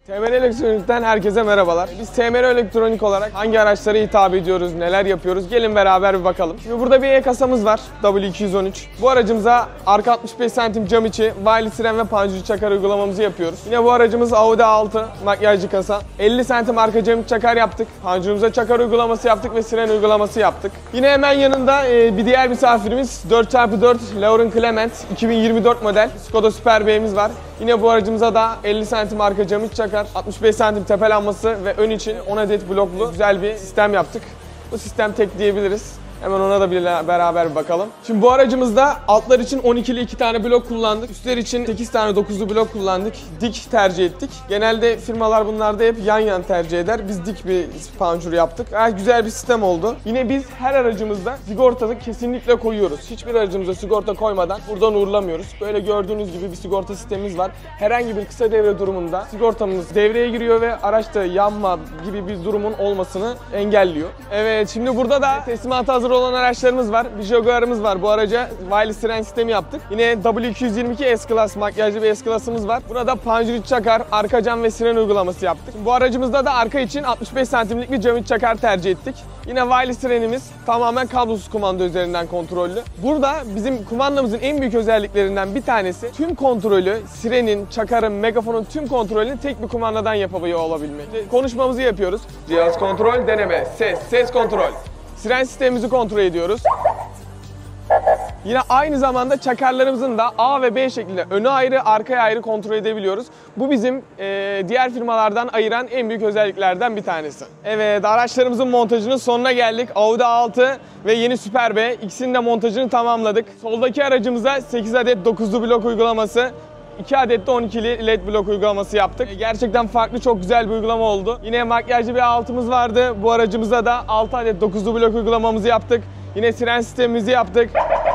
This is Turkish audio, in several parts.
TMR Elektronik'ten herkese merhabalar. Biz TMR Elektronik olarak hangi araçlara hitap ediyoruz, neler yapıyoruz? Gelin beraber bir bakalım. Şimdi burada bir kasamız var, W213. Bu aracımıza arka 65 cm cam içi, wireless siren ve panjur çakar uygulamamızı yapıyoruz. Yine bu aracımız Audi A6 makyajlı kasa. 50 cm arka cam içi çakar yaptık. Panjurumuza çakar uygulaması yaptık ve siren uygulaması yaptık. Yine hemen yanında bir diğer misafirimiz 4x4 Lauren Clement 2024 model Skoda Superb'miz var. Yine bu aracımıza da 50 cm arka cam iç çakar, 65 cm tepe lambası ve ön için 10 adet bloklu güzel bir sistem yaptık. Bu sistem tek diyebiliriz. Hemen ona da beraber bir bakalım. Şimdi bu aracımızda altlar için 12'li 2 tane blok kullandık. Üstler için 8 tane 9'lu blok kullandık. Dik tercih ettik. Genelde firmalar bunlarda hep yan yan tercih eder. Biz dik bir panjur yaptık. Gayet güzel bir sistem oldu. Yine biz her aracımızda sigortalı kesinlikle koyuyoruz. Hiçbir aracımıza sigorta koymadan buradan uğurlamıyoruz. Böyle gördüğünüz gibi bir sigorta sistemimiz var. Herhangi bir kısa devre durumunda sigortamız devreye giriyor ve araçta yanma gibi bir durumun olmasını engelliyor. Evet, şimdi burada da teslimata hazır olan araçlarımız var. Bir Jaguar'ımız var. Bu araca wireless siren sistemi yaptık. Yine W222 S-Class makyajlı bir S-Class'ımız var. Buna da panjur iç çakar, arka cam ve siren uygulaması yaptık. Bu aracımızda da arka için 65 santimlik bir cam iç çakar tercih ettik. Yine wireless sirenimiz tamamen kablosuz kumanda üzerinden kontrollü. Burada bizim kumandamızın en büyük özelliklerinden bir tanesi tüm kontrolü, sirenin, çakarın, megafonun tüm kontrolünü tek bir kumandadan yapabiliyor olabilmek. Konuşmamızı yapıyoruz. Cihaz kontrol, deneme, ses kontrol. Siren sistemimizi kontrol ediyoruz. Yine aynı zamanda çakarlarımızın da A ve B şeklinde önü ayrı, arkaya ayrı kontrol edebiliyoruz. Bu bizim diğer firmalardan ayıran en büyük özelliklerden bir tanesi. Evet, araçlarımızın montajının sonuna geldik. Audi A6 ve yeni Superb, ikisinin de montajını tamamladık. Soldaki aracımıza 8 adet 9'lu blok uygulaması, 2 adet de 12'li LED blok uygulaması yaptık. Gerçekten farklı, çok güzel bir uygulama oldu. Yine makyajlı bir A6'mız vardı. Bu aracımıza da 6 adet 9'lu blok uygulamamızı yaptık. Yine siren sistemimizi yaptık.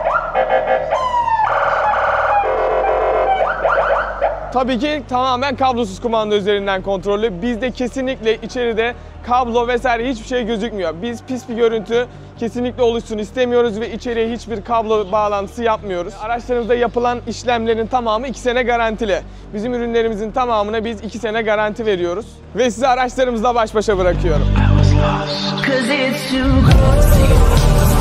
Tabii ki tamamen kablosuz kumanda üzerinden kontrollü. Bizde kesinlikle içeride kablo vesaire hiçbir şey gözükmüyor. Biz pis bir görüntü kesinlikle oluşsun istemiyoruz ve içeriye hiçbir kablo bağlantısı yapmıyoruz. Araçlarımızda yapılan işlemlerin tamamı 2 sene garantili. Bizim ürünlerimizin tamamına biz 2 sene garanti veriyoruz. Ve sizi araçlarımızla baş başa bırakıyorum.